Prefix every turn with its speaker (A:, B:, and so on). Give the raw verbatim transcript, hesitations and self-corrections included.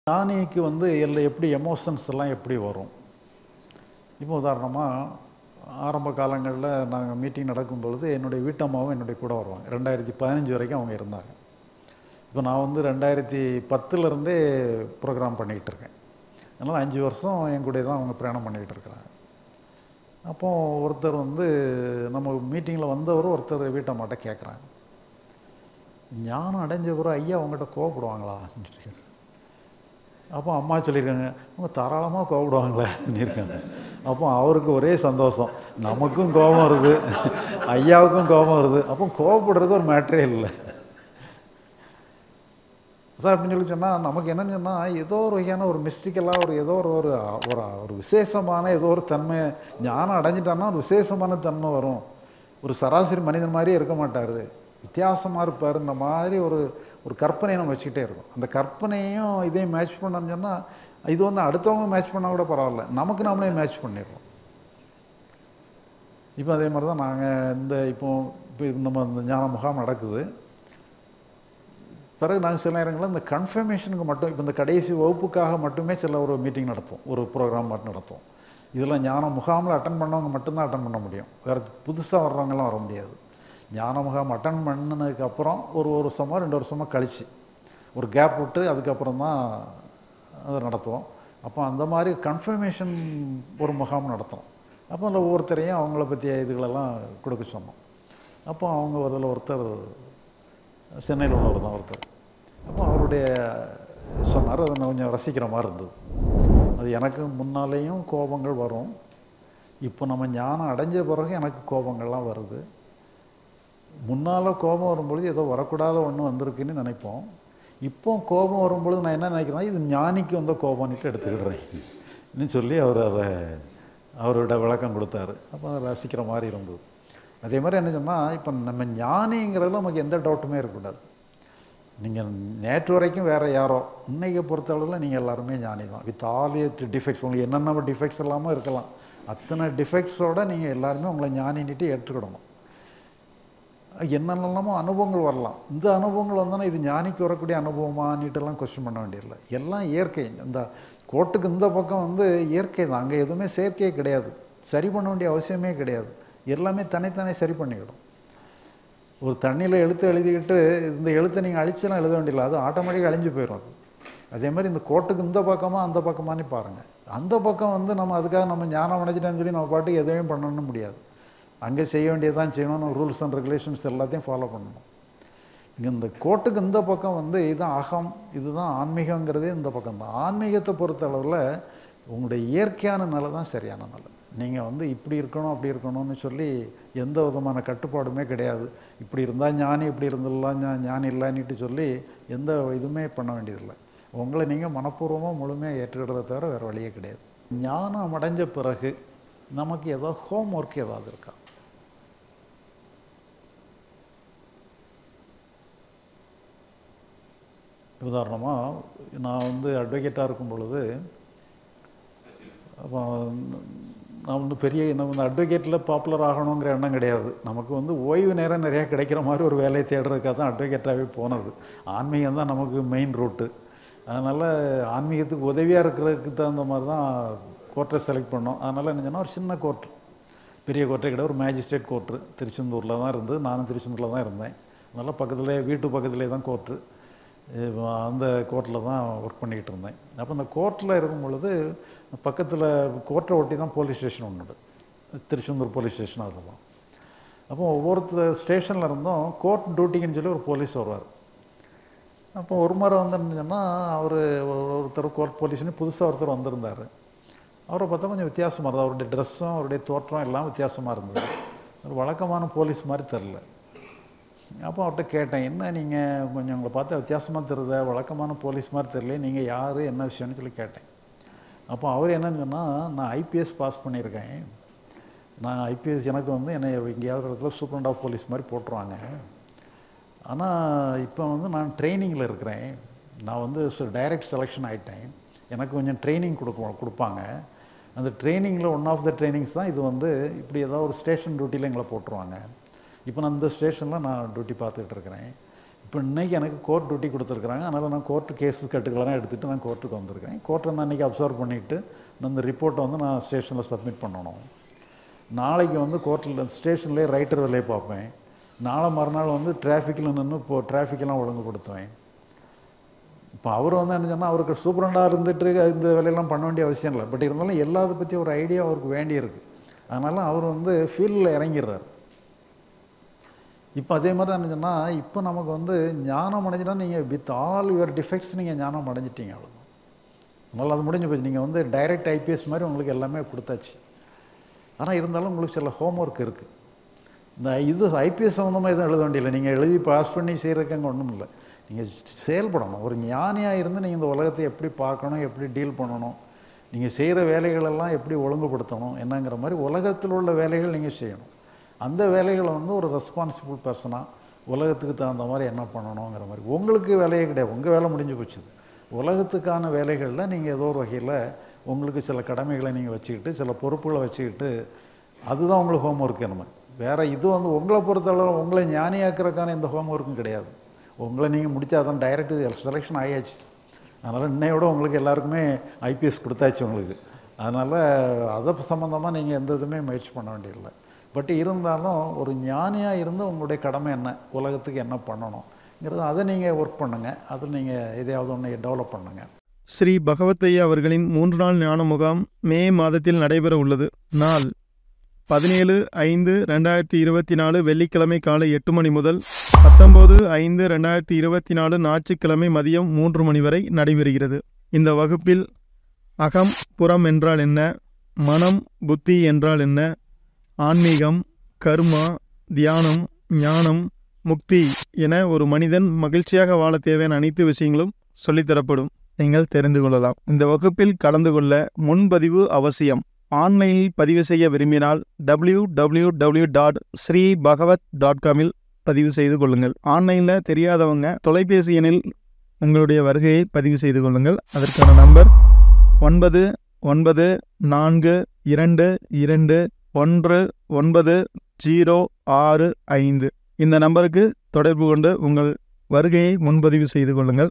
A: ஞானிக்கு வந்து எல்லாம் எப்படி எமோஷன்ஸ் எல்லாம் எப்படி வரும்? இப்போ உதாரணமாக ஆரம்ப காலங்களில் நாங்கள் மீட்டிங் நடக்கும்பொழுது என்னுடைய வீட்டம்மாவும் என்னுடைய கூட வருவாங்க. ரெண்டாயிரத்தி பதினஞ்சு வரைக்கும் அவங்க இருந்தாங்க. இப்போ நான் வந்து ரெண்டாயிரத்தி பத்துலேருந்தே ப்ரோக்ராம் பண்ணிக்கிட்டு இருக்கேன். அதனால் அஞ்சு வருஷம் என் கூட தான் அவங்க பிரயாணம் பண்ணிக்கிட்டு இருக்கிறாங்க. அப்போது ஒருத்தர் வந்து நம்ம மீட்டிங்கில் வந்தவர் ஒருத்தர் வீட்டம்மாட்ட கேட்குறாங்க, ஞானம் அடைஞ்ச பிறகு ஐயா அவங்ககிட்ட கோவப்படுவாங்களா? அப்போ அம்மா சொல்லியிருக்காங்க, அவங்க தாராளமாக கோவப்படுவாங்களே இருக்காங்க. அப்போ அவருக்கு ஒரே சந்தோஷம், நமக்கும் கோபம் வருது, ஐயாவுக்கும் கோபம் வருது, அப்போ கோவப்படுறது ஒரு மேட்டரே இல்லை. அதான் அப்படின்னு சொல்லி சொன்னால் நமக்கு என்னன்னு சொன்னால் ஏதோ ஒரு வகையான ஒரு மிஸ்டிக்கலாக ஒரு ஏதோ ஒரு ஒரு ஒரு விசேஷமான ஏதோ ஒரு தன்மை ஞானம் அடைஞ்சிட்டான்னா ஒரு விசேஷமான தன்மை வரும். ஒரு சராசரி மனிதன் மாதிரியே இருக்க மாட்டார், வித்தியாசமாக இருப்பார். இந்த மாதிரி ஒரு ஒரு கற்பனையை நம்ம வச்சுக்கிட்டே இருக்கோம். அந்த கற்பனையும் இதையும் மேட்ச் பண்ணோம்னு சொன்னால் இது வந்து அடுத்தவங்க மேட்ச் பண்ணால் கூட பரவாயில்ல, நமக்கு நம்மளே மேட்ச் பண்ணிடுறோம். இப்போ அதே மாதிரி தான் நாங்கள் இந்த இப்போ இப்போ நம்ம இந்த ஞான முகாம் நடக்குது. பிறகு நாங்கள் சில நேரங்களில் இந்த கன்ஃபர்மேஷனுக்கு மட்டும் இப்போ இந்த கடைசி வகுப்புக்காக மட்டுமே சில ஒரு மீட்டிங் நடத்துவோம், ஒரு ப்ரோக்ராம் மட்டும் நடத்துவோம். இதெல்லாம் ஞான முகாமில் அட்டன் பண்ணவங்க மட்டும்தான் அட்டன் பண்ண முடியும், வேறு புதுசாக வர்றவங்கலாம் வர முடியாது. ஞான முகாம் அட்டன் பண்ணினதுக்கப்புறம் ஒரு ஒரு வருஷமோ ரெண்டு வருஷமோ கழித்து ஒரு கேப் விட்டு அதுக்கப்புறம் தான் அதை நடத்துவோம். அப்போ அந்த மாதிரி கன்ஃபர்மேஷன் ஒரு முகாம் நடத்துகிறோம். அப்போ அந்த ஒவ்வொருத்தரையும் அவங்கள பற்றிய இதுகளெல்லாம் கொடுக்க சொன்னோம். அப்போ அவங்க அதில் ஒருத்தர் சென்னையில் உள்ளவர் தான் ஒருத்தர். அப்போ அவருடைய சொன்னார், அதை நான் கொஞ்சம் ரசிக்கிற மாதிரி இருந்தது. அது எனக்கு முன்னாலேயும் கோபங்கள் வரும், இப்போ நம்ம ஞானம் அடைஞ்ச பிறகு எனக்கு கோபங்கள்லாம் வருது. முன்னால் கோபம் வரும்பொழுது ஏதோ வரக்கூடாத ஒன்று வந்திருக்குன்னு நினைப்போம். இப்போ கோபம் வரும்பொழுது நான் என்ன நினைக்கிறேன்னா இது ஞானிக்கு வந்த கோபம்னுட்டு எடுத்துக்கிடுறேன் இன்னும் சொல்லி அவர் அதை அவரோட விளக்கம் கொடுத்தாரு. அப்போ அதை ரசிக்கிற மாதிரி இருந்தது. அதே மாதிரி என்ன சொன்னால் இப்போ நம்ம ஞானிங்கிறதுல நமக்கு எந்த டவுட்டுமே இருக்கக்கூடாது. நீங்கள் நேற்று வரைக்கும் வேறு யாரோ, இன்னைக்கு பொறுத்தளவில் நீங்கள் எல்லாருமே ஞானி தான், வித் ஆல் டிஃபெக்ட்ஸ். உங்களுக்கு என்னென்ன டிஃபெக்ட்ஸ் எல்லாமே இருக்கலாம், அத்தனை டிஃபெக்ட்ஸோடு நீங்கள் எல்லாருமே உங்களை ஞானின்ட்டு ஏற்றுக்கிடணும். என்னென்னலாமோ அனுபவங்கள் வரலாம், இந்த அனுபவங்கள் வந்தோன்னா இது ஞானிக்கு வரக்கூடிய அனுபவமானிட்டெல்லாம் கொஸ்டின் பண்ண வேண்டியதில்லை. எல்லாம் இயற்கை. இந்த கோட்டுக்கு இந்த பக்கம் வந்து இயற்கை தான், அங்கே எதுவுமே செயற்கையே கிடையாது, சரி பண்ண வேண்டிய அவசியமே கிடையாது. எல்லாமே தனித்தனி சரி பண்ணிக்கிடும். ஒரு தண்ணியில் எழுத்து எழுதிக்கிட்டு இந்த எழுத்தை நீங்கள் அழிச்செல்லாம் எழுத வேண்டியதில்லை, அது ஆட்டோமேட்டிக்காக அழிஞ்சு போயிடும். அது அதே மாதிரி இந்த கோட்டுக்கு இந்த பக்கமாக அந்த பக்கமானு பாருங்கள். அந்த பக்கம் வந்து நம்ம அதுக்காக நம்ம ஞானம் அடைஞ்சிட்டோன்னு சொல்லி நம்ம பாட்டுக்கு எதுவும் பண்ணணும் முடியாது. அங்கே செய்ய வேண்டியதான் செய்யணும், ரூல்ஸ் அண்ட் ரெகுலேஷன்ஸ் எல்லாத்தையும் ஃபாலோ பண்ணணும். இங்கே இந்த கோட்டுக்கு இந்த பக்கம் வந்து இதுதான் அகம், இதுதான் ஆன்மீகங்கிறதே இந்த பக்கம் தான். ஆன்மீகத்தை பொறுத்த அளவில் உங்களுடைய இயற்கையான நிலை தான் சரியான நிலை. நீங்கள் வந்து இப்படி இருக்கணும் அப்படி இருக்கணும்னு சொல்லி எந்த விதமான கட்டுப்பாடுமே கிடையாது. இப்படி இருந்தால் ஞானி, இப்படி இருந்துடலாம் ஞானி இல்லைன்னுட்டு சொல்லி எந்த இதுவுமே பண்ண வேண்டியதில்லை. உங்களை நீங்கள் மனப்பூர்வமாக முழுமையாக ஏற்றுக்கிறத தவிர வேறு வழியே கிடையாது. ஞானம் அடைஞ்ச பிறகு நமக்கு ஏதாவது ஹோம் ஒர்க் ஏதாவது இருக்கா? உதாரணமாக நான் வந்து அட்வொகேட்டாக இருக்கும் பொழுது நான் வந்து பெரிய என்ன வந்து அட்வொகேட்டில் பாப்புலர் ஆகணுங்கிற எண்ணம் கிடையாது. நமக்கு வந்து ஓய்வு நேரம் நிறையா கிடைக்கிற மாதிரி ஒரு வேலையை தேடுறதுக்காக தான் அட்வொகேட்டாகவே போனது. ஆன்மீகம் தான் நமக்கு மெயின் ரூட்டு. அதனால் ஆன்மீகத்துக்கு உதவியாக இருக்கிறதுக்கு தகுந்த மாதிரி தான் கோர்ட்டை செலக்ட் பண்ணோம். அதனால் என்ன சொன்னால் ஒரு சின்ன கோர்ட், பெரிய கோர்ட்டே கிடையாது, ஒரு மேஜிஸ்ட்ரேட் கோர்ட்டு திருச்செந்தூரில் தான் இருந்தது. நானும் திருச்செந்தூரில் தான் இருந்தேன். அதனால் பக்கத்துலேயே வீட்டு பக்கத்துலேயே தான் கோர்ட்டு. அந்த கோர்ட்டில் தான் ஒர்க் பண்ணிக்கிட்டு இருந்தேன். அப்போ அந்த கோர்ட்டில் இருக்கும் பொழுது பக்கத்தில் கோர்ட்டை ஒட்டி தான் போலீஸ் ஸ்டேஷன் ஒன்று, திருச்செந்தூர் போலீஸ் ஸ்டேஷன். அதில் தான் அப்போ ஒவ்வொருத்தர் ஸ்டேஷனில் இருந்தும் கோர்ட் டியூட்டிக்குன்னு சொல்லி ஒரு போலீஸ் வருவார். அப்போ ஒரு முறை வந்து சொன்னால் அவர் ஒருத்தர் கோர்ட் போலீஸ்னு புதுசாக ஒருத்தர் வந்திருந்தார். அவரை பார்த்தா கொஞ்சம் வித்தியாசமாக இருந்தது, அவருடைய ட்ரெஸ்ஸும் அவருடைய தோற்றம் எல்லாம் வித்தியாசமாக இருந்தது. ஒரு வழக்கமான போலீஸ் மாதிரி தெரில. அப்போ அவர்கிட்ட கேட்டேன், என்ன நீங்கள் கொஞ்சம் உங்களை பார்த்தா வித்தியாசமாக தெரியுத, வழக்கமான போலீஸ் மாதிரி தெரியல, நீங்கள் யார் என்ன விஷயம்னு சொல்லி கேட்டேன். அப்போ அவர் என்னன்னு சொன்னால், நான் ஐபிஎஸ் பாஸ் பண்ணியிருக்கேன், நான் ஐபிஎஸ் எனக்கு வந்து என்னை எங்கேயாவது இடத்துல சூப்பரண்ட் ஆஃப் போலீஸ் மாதிரி போட்டுருவாங்க, ஆனால் இப்போ வந்து நான் ட்ரைனிங்கில் இருக்கிறேன், நான் வந்து டைரக்ட் செலெக்ஷன் ஆகிட்டேன், எனக்கு கொஞ்சம் ட்ரைனிங் கொடுக்க கொடுப்பாங்க, அந்த ட்ரைனிங்கில் ஒன் ஆஃப் த ட்ரைனிங்ஸ் தான் இது வந்து இப்படி ஏதாவது ஒரு ஸ்டேஷன் டியூட்டியில் எங்களை போட்டுருவாங்க. இப்போ நான் இந்த ஸ்டேஷனில் நான் டியூட்டி பார்த்துக்கிட்டு இருக்கிறேன். இப்போ இன்றைக்கி எனக்கு கோர்ட் டியூட்டி கொடுத்துருக்குறாங்க. அதனால் நான் கோர்ட்டு கேஸு கட்டுகளெல்லாம் எடுத்துகிட்டு நான் கோர்ட்டுக்கு வந்திருக்கேன். கோர்ட்டை நான் இன்றைக்கி அப்சர்வ் பண்ணிவிட்டு இந்த ரிப்போர்ட்டை வந்து நான் ஸ்டேஷனில் சப்மிட் பண்ணணும். நாளைக்கு வந்து கோர்ட்டில் ஸ்டேஷன்லேயே ரைட்டர் வேலையை பார்ப்பேன். நாளை மறுநாள் வந்து டிராஃபிக்கில் நின்று இப்போது டிராஃபிக்கெல்லாம் ஒழுங்குபடுத்துவேன். இப்போ அவர் வந்து என்ன சொன்னால் அவருக்கு சூப்பரண்டாக இருந்துட்டு இந்த வேலையெல்லாம் பண்ண வேண்டிய அவசியம் இல்லை. பட் இருந்தாலும் எல்லாத்தை பற்றி ஒரு ஐடியா அவருக்கு வேண்டியிருக்கு. அதனால் அவர் வந்து ஃபீல்டில் இறங்கிடுறார். இப்போ அதே மாதிரி தான் என்ன சொன்னால் இப்போ நமக்கு வந்து ஞானம் அடைஞ்சிட்டா நீங்கள் வித் ஆல் யுவர் டிஃபெக்ட்ஸ் நீங்கள் ஞானம் அடைஞ்சிட்டீங்க. அவ்வளோ அதனால் அது முடிஞ்சு போச்சு. நீங்கள் வந்து டைரக்ட் ஐபிஎஸ் மாதிரி உங்களுக்கு எல்லாமே கொடுத்தாச்சு. ஆனால் இருந்தாலும் உங்களுக்கு சில ஹோம்ஒர்க் இருக்குது. இந்த இது ஐபிஎஸ் சம்மந்தமாக எதுவும் எழுத வேண்டியதில்லை. நீங்கள் எழுதி பாஸ் பண்ணி செய்கிறதுக்கு அங்கே ஒன்றும் இல்லை. நீங்கள் செயல்படணும். ஒரு ஞானியாக இருந்து நீங்கள் இந்த உலகத்தை எப்படி பார்க்கணும், எப்படி டீல் பண்ணணும், நீங்கள் செய்கிற வேலைகளெல்லாம் எப்படி ஒழுங்குபடுத்தணும் என்னங்கிற மாதிரி உலகத்தில் உள்ள வேலைகள் நீங்கள் செய்யணும். அந்த வேலைகளை வந்து ஒரு ரெஸ்பான்சிபிள் பர்சனாக உலகத்துக்கு தகுந்த மாதிரி என்ன பண்ணணுங்கிற மாதிரி உங்களுக்கு வேலையே கிடையாது. உங்கள் வேலை முடிஞ்சு போச்சுது. உலகத்துக்கான வேலைகளில் நீங்கள் ஏதோ ஒரு வகையில் உங்களுக்கு சில கடமைகளை நீங்கள் வச்சுக்கிட்டு சில பொறுப்புகளை வச்சுக்கிட்டு அதுதான் உங்களுக்கு ஹோம் ஒர்க். நம்ம வேறு இது வந்து உங்களை பொறுத்தளவு உங்களை ஞானியாக்குறதுக்கான எந்த ஹோம் ஒர்க்கும் கிடையாது. உங்களை நீங்கள் முடித்தா தான் டைரக்ட் செலெக்ஷன் ஆயாச்சு. அதனால் இன்னையோட உங்களுக்கு எல்லாருக்குமே ஐபிஎஸ் கொடுத்தாச்சு உங்களுக்கு. அதனால் அதை சம்மந்தமாக நீங்கள் எந்த இதுவுமே முயற்சி பண்ண வேண்டியதில்லை. பட் இருந்தாலும் ஒரு ஞானியாக இருந்து உங்களுடைய கடமை என்ன, உலகத்துக்கு என்ன பண்ணணுங்கிறது அதை நீங்கள் ஒர்க் பண்ணுங்கள். அதில் நீங்கள் எதையாவது ஒன்று டெவலப் பண்ணுங்கள்.
B: ஸ்ரீ பகவத்தையா அவர்களின் மூன்று நாள் ஞான முகாம் மே மாதத்தில் நடைபெற உள்ளது. நாள் பதினேழு ஐந்து ரெண்டாயிரத்தி இருபத்தி நாலு வெள்ளிக்கிழமை காலை எட்டு மணி முதல் பத்தொம்போது ஐந்து ரெண்டாயிரத்தி இருபத்தி நாலு ஞாயிற்றுக்கிழமை மதியம் மூன்று மணி வரை நடைபெறுகிறது. இந்த வகுப்பில் அகம் புறம் என்றால் என்ன, மனம் புத்தி என்றால் என்ன, ஆன்மீகம், கர்மா, தியானம், ஞானம், முக்தி என ஒரு மனிதன் மகிழ்ச்சியாக வாழ தேவையான அனைத்து விஷயங்களும் சொல்லித்தரப்படும். நீங்கள் தெரிந்து கொள்ளலாம். இந்த வகுப்பில் கலந்து கொள்ள முன்பதிவு அவசியம். ஆன்லைனில் பதிவு செய்ய விரும்பினால் W W W dot Sri Bhagavath dot காமில் பதிவு செய்து கொள்ளுங்கள். ஆன்லைனில் தெரியாதவங்க தொலைபேசி எண்ணில் உங்களுடைய வருகையை பதிவு செய்து கொள்ளுங்கள். அதற்கான நம்பர் ஒன்பது ஒன்பது நான்கு இரண்டு இரண்டு ஒன்று ஒன்பது ஜீரோ ஆறு ஐந்து. இந்த நம்பருக்கு தொடர்பு கொண்டு உங்கள் வருகையை முன்பதிவு செய்து கொள்ளுங்கள்.